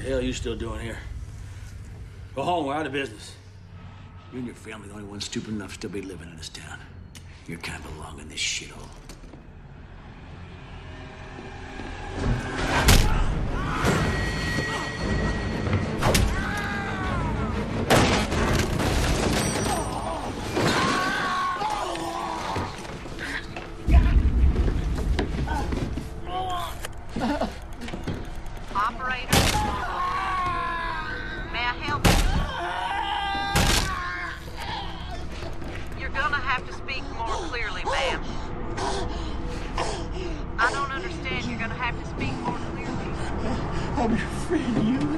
hell are you still doing here? Go home, we're out of business. You and your family are the only ones stupid enough to still be living in this town. You kind of belong in this shithole. Operator, may I help you? You're gonna have to speak more clearly, ma'am. I don't understand. You're gonna have to speak more clearly. I'm your friend, Hewitt.